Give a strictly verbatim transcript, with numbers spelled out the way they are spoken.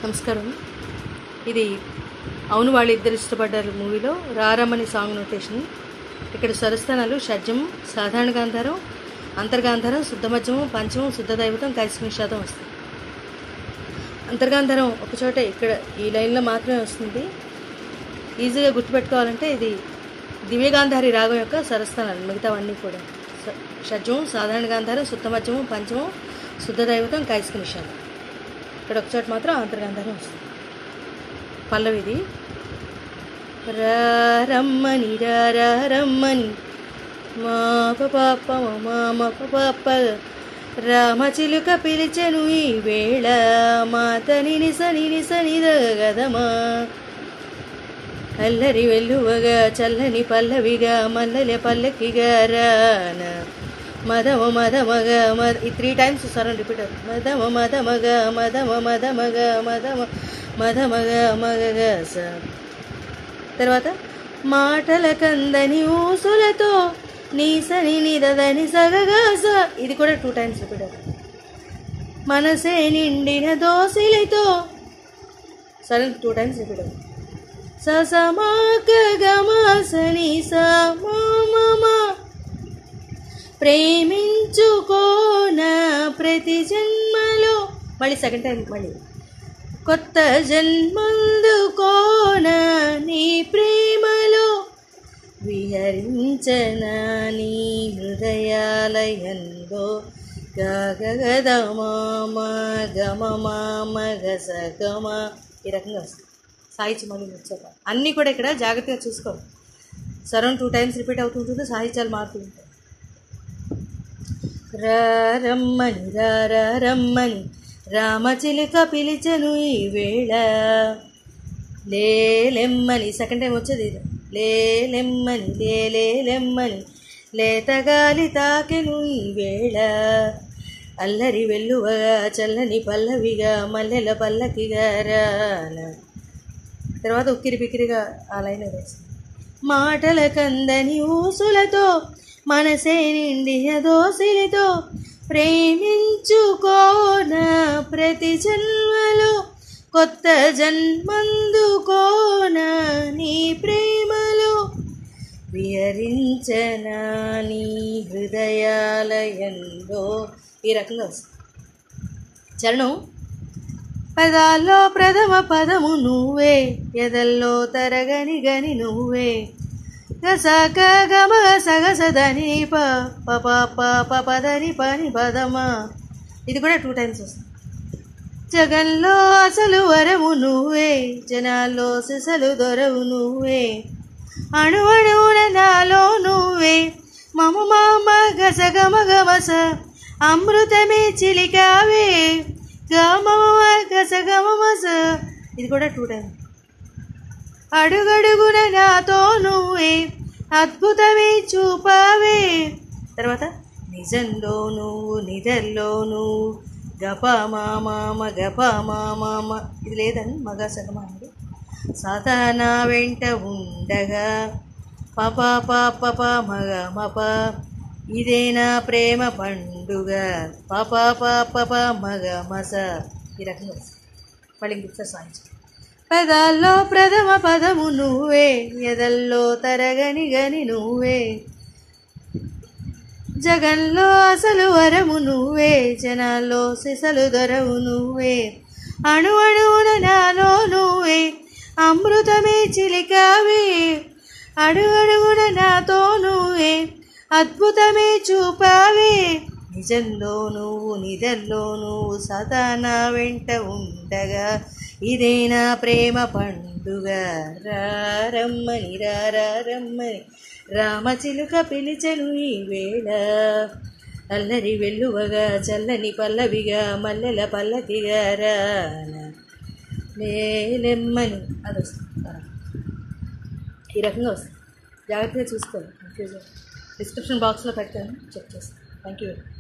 నమస్కారం. ఇది అవును వాళ్ళిద్దరు ఇష్టపడ్డారు మూవీలో రారమ్మని సాంగ్ నోటేషన్. ఇక్కడ స్వరస్థానాలు షడ్జం, సాధారణ గాంధారం, అంతర్గాంధారం, శుద్ధమధ్యమం, పంచమం, శుద్ధ దైవతం, కైసిక నిషాదం వస్తుంది. అంతర్గాంధారం ఒకచోట ఇక్కడ ఈ లైన్లో మాత్రమే వస్తుంది. ఈజీగా గుర్తుపెట్టుకోవాలంటే ఇది దివ్యగాంధారి రాగం యొక్క స్వరస్థానాలు. మిగతావన్నీ కూడా షడ్జం, సాధారణ గాంధారం, శుద్ధమధ్యమం, పంచమం, శుద్ధ దైవతం, కైసిక నిషాదం. ఇక్కడ ఒకచోట మాత్రం అంతర్గాంధారం వస్తుంది. పల్లవిది రమ్మని రమ్మని మా పాప మా పాప రామచిలుక పిలిచెను ఈ వేళ మాతని నిసని నిసని దగదమా అల్లరి వెల్లువగా చల్లని పల్లవిగా మల్లెల పల్లకిగా రాన మదమ మదమగ మద ఈ త్రీ టైమ్స్ సరౌండ్ రిపీట్ అవుతుంది. మదమ మదమగ మదమ మదమగ మదమ మదమగ మగగ స. తర్వాత మాటల కందని ఊసులతో నీసని నిదని సగగా స. ఇది కూడా టూ టైమ్స్ రిపీట్ అవుతుంది. మనసే నిండిన దోసిలితో సరౌండ్ టూ టైమ్స్ రిపీట్ అవుతుంది. స సమా గమసని స మా ప్రేమించుకోన ప్రతి జన్మలో మళ్ళీ సెకండ్ టైం మళ్ళీ కొత్త జన్మందుకోన నీ ప్రేమలో విహరించన నీ హృదయాలయంలో గగగదమామ గమమామ గసగమ ఈ రకంగా వస్తుంది. సాహిత్యం మళ్ళీ వచ్చాక అన్నీ కూడా ఇక్కడ జాగ్రత్తగా చూసుకోవాలి. సరౌండ్ టూ టైమ్స్ రిపీట్ అవుతుంటుంది. సాహిత్యాలు మారుతూ ఉంటాయి. రమ్మని రమ్మని రామచిలుక పిలిచెను ఈ వేళ లేలెమ్మని సెకండ్ టైం వచ్చేది ఇది. లేలెమ్మని లేలేలెమ్మని లేతగాలి తాకెను ఈ వేళ అల్లరి వెల్లువగా చల్లని పల్లవిగా మల్లెల పల్లకిగా రాన. తర్వాత ఉక్కిరి బిక్కిరిగా ఆ లైన్ వేసింది. మాటల కందని ఊసులతో మనసే నిండిన దోసిలితో ప్రేమించుకోన ప్రతి జన్మలో కొత్త జన్మందుకోన నీ ప్రేమలో విహరించన నీ హృదయాలయంలో ఈ రకంగా వస్తుంది. చరణం పదాల్లో ప్రథమ పదము నువ్వే ఎదల్లో తరగని గని నువ్వే గసక గమ సగసదని ప ప పదని పని పదమా. ఇది కూడా టూ టైమ్స్ వస్తుంది. జగన్లో అసలు వరము నువ్వే జనాల్లో సిసలు దొరవు నువ్వే అణు అణువున నాలో నువ్వే మమ మామ గస గమ గమస అమృతమే చిలికావే గమ గస గమస. ఇది కూడా టూ టైమ్స్. అడుగడుగున నాతో నువ్వే అద్భుతమే చూపావే. తర్వాత నిజంలో నువ్వు నిధల్లో నువ్వు గప మామ గప మామ ఇది లేదని మగ సగమ అండి. సాధారణ వెంట ఉండగా పప పప మగ మప ఇదేనా ప్రేమ పండుగ పప పప మగ మస ఈ రకంగా మళ్ళీ ఇంకొకసారి సాధించాలి. పదాల్లో ప్రథమ పదము నువ్వే ఎదల్లో తరగని గని నువ్వే జగన్లో అసలు వరము నువ్వే జనాల్లో సిసలు దొరవు నువ్వే అణు అణువున నాలో నువ్వే అమృతమే చిలికావే అడుగు అడుగున నాతో నువ్వే అద్భుతమే చూపావే నిజంలో నువ్వు నిధల్లో నువ్వు సదా నా వెంట ఉండగా ఇదేనా ప్రేమ పండుగ రమ్మని రమ్మని రామచిలుక పిలిచెను ఈ వేళ అల్లరి వెల్లువగా చల్లని పల్లవిగా మల్లెల పల్లకిగా రాన లేలెమ్మని అది వస్తుంది. ఈ రకంగా వస్తుంది. జాగ్రత్తగా చూసుకోండి. డిస్క్రిప్షన్ బాక్స్లో పెట్టాను, చెక్ చేస్తాను. Thank you.